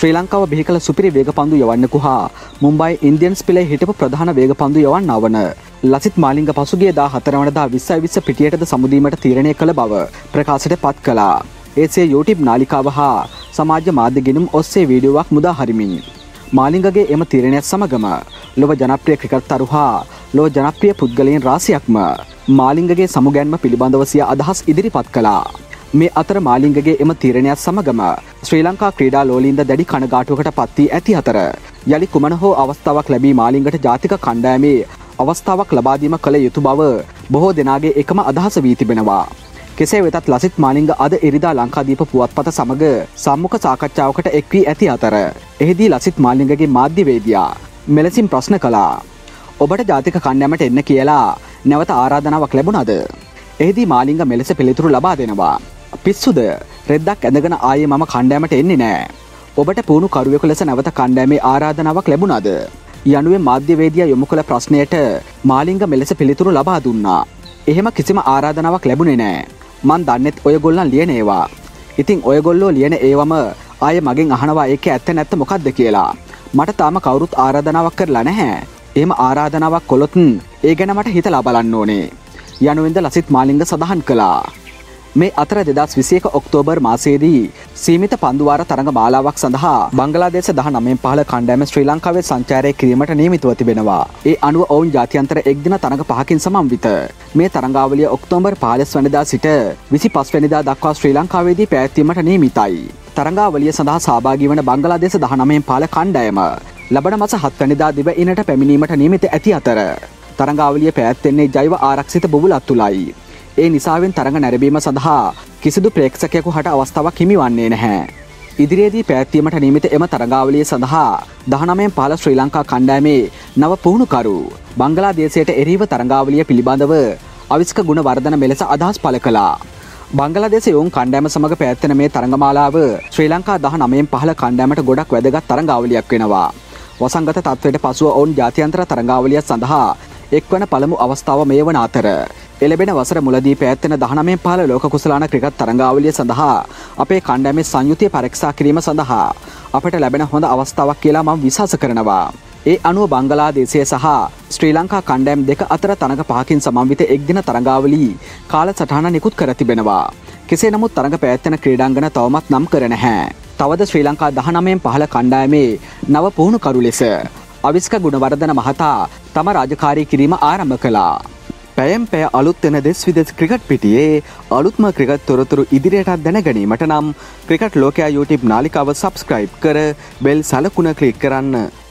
ශ්‍රී ලංකාව බිහි කළ සුපිරි වේගපන්දු යවන්නෙකු හා මුම්බයි ඉන්දියන්ස් පිලේ හිටපු ප්‍රධාන වේගපන්දු යවන්නා වන ලසිත් මාලිංග පසුගිය 14 වනදා 20:20 පිටියටද සමුදීමට තීරණය කළ බව ප්‍රකාශයට පත් කළා. ඒසේ YouTube නාලිකාව හා සමාජ මාධ්‍ය ගිණුම් ඔස්සේ වීඩියෝවක් මුදා හරිමින් මාලිංගගේ එම තීරණයත් සමගම ලොව ජනප්‍රිය ක්‍රිකට්තරු හා ලොව ජනප්‍රිය පුද්ගලයන් රාශියක්ම මාලිංගගේ සමුගැන්ම පිළිබඳව සිය අදහස් ඉදිරිපත් කළා. මේ අතර මාලිංගගේ එම තීරණයත් සමගම ශ්‍රී ලංකා ක්‍රීඩා ලෝලීන්ද දැඩි කනගාටුවකට පත් වී ඇති අතර යලි කුමන හෝ අවස්ථාවක් ලැබී මාලිංගට ජාතික කණ්ඩායමේ අවස්ථාවක් ලබා දීම කළ යුතු බව බොහෝ දෙනාගේ එකම අදහස වී තිබෙනවා. කෙසේ වෙතත් ලසිත් මාලිංග අද ඉරිදා ලංකාදීප පුවත්පත සමග සම්මුඛ සාකච්ඡාවකට එක් වී ඇති අතර එහිදී ලසිත් මාලිංගගේ මාධ්‍යවේදියා මෙලෙසින් ප්‍රශ්න කළා. ඔබට ජාතික කණ්ඩායමට එන්න කියලා නැවත ආරාධනාවක් ලැබුණාද? එහිදී මාලිංග මෙලෙස පිළිතුරු ලබා දෙනවා. පිස්සුද? රෙද්දක් ඇඳගෙන ආයේ මම කණ්ඩායමට එන්නේ නෑ. ඔබට පුහුණු කරුවෙකු ලෙස නැවත කණ්ඩායමේ ආරාධනාවක් ලැබුණාද? යනුවෙන් මාධ්‍යවේදියා යොමු කළ ප්‍රශ්නයට මාලිංග මෙලෙස පිළිතුරු ලබා දුන්නා. එහෙම කිසිම ආරාධනාවක් ලැබුණේ නෑ. මන් දන්නෙත් ඔයගොල්ලන් ලියන ඒවා. ඉතින් ඔයගොල්ලෝ ලියන ඒවම ආයේ මගෙන් අහනවා ඒකේ ඇත්ත නැත්ත මොකද්ද කියලා. මට තාම කවුරුත් ආරාධනාවක් කරලා නැහැ. එහෙම ආරාධනාවක් කළොත් ඒ ගැන මට හිතලා බලන්න ඕනේ. යනුවෙන්ද ලසිත් මාලිංග සඳහන් කළා. මේ අතර 2021 ඔක්තෝබර් මාසයේදී සීමිත පන්දුවාර තරඟ මාලාවක් සඳහා බංගලාදේශ 19 15 කණ්ඩායම ශ්‍රී ලංකාවේ සංචාරය කිරීමට නියමිතව තිබෙනවා. ඒ අනුව ඔවුන් ජාත්‍යන්තර එක් දින තරඟ 5කින් සමන්විත මේ තරඟාවලිය ඔක්තෝබර් 15 වෙනිදා සිට 25 වෙනිදා දක්වා ශ්‍රී ලංකාවේදී පැවැත්වීමට නියමිතයි. තරඟාවලිය සඳහා සහභාගී වන බංගලාදේශ 19 15 කණ්ඩායම ලබන මාස 7 වෙනිදා දිවයිනට පැමිණීමට නියමිත ඇති අතර තරඟාවලිය පැවැත්වෙන්නේ ජෛව ආරක්ෂිත බුබුලක් තුලයි. ඒ නිසාවෙන් තරඟ නැරඹීම සඳහා කිසිදු ප්‍රේක්ෂකයෙකු හට අවස්ථාවක් හිමි වන්නේ නැහැ. ඉදිරියේදී පැවැත්වීමට නියමිත එම තරඟාවලිය සඳහා 19 15 ශ්‍රී ලංකා කණ්ඩායමේ නව පුහුණුකරු බංගලාදේශයට එරෙහිව තරඟාවලිය පිළිබඳව අවිස්ක ගුණවර්ධන මෙලෙස අදහස් පළ කළා. බංගලාදේශයේ ඔවුන් කණ්ඩායම සමග පැවැත්වෙන මේ තරඟමාලාව ශ්‍රී ලංකා 19 15 කණ්ඩායමට ගොඩක් වැදගත් තරඟාවලියක් වෙනවා. වසංගත තත්ත්වයට පසුව ඔවුන් ජාත්‍යන්තර තරඟාවලිය සඳහා එක්වන පළමු අවස්ථාව මේ වන අතර එළබෙන වසර මුලදී පැවැත්වෙන 19 15 ලෝක කුසලාන ක්‍රිකට් තරඟාවලිය සඳහා අපේ කණ්ඩායමේ සංයුතිය පරීක්ෂා කිරීම සඳහා අපට ලැබෙන හොඳ අවස්ථාවක් කියලා මම විශ්වාස කරනවා. ඒ අනුව බංගලාදේශය සහ ශ්‍රී ලංකා කණ්ඩායම් දෙක අතර තරඟ 5කින් සමන්විත එක් දින තරඟාවලි කාලසටහන නිකුත් කර තිබෙනවා. කෙසේ නමුත් තරඟ පැවැත්වෙන ක්‍රීඩාංගන තවමත් නම් කර නැහැ. තවද ශ්‍රී ලංකා 19 15 කණ්ඩායමේ නව පුහුණුකරු ලෙස අවිස්ක ගුණවර්ධන මහතා තම රාජකාරී කිරීම ආරම්භ කළා. පැයෙන් පැය අලුත් වෙන දෙස් විදෙස් ක්‍රිකට් පිටියේ අලුත්ම ක්‍රිකට් තොරතුරු ඉදිරියටත් දැනගැනීමට නම් ක්‍රිකට් ලෝකයා YouTube නාලිකාව සබ්ස්ක්‍රයිබ් කර බෙල් සලකුණ ක්ලික් කරන්න.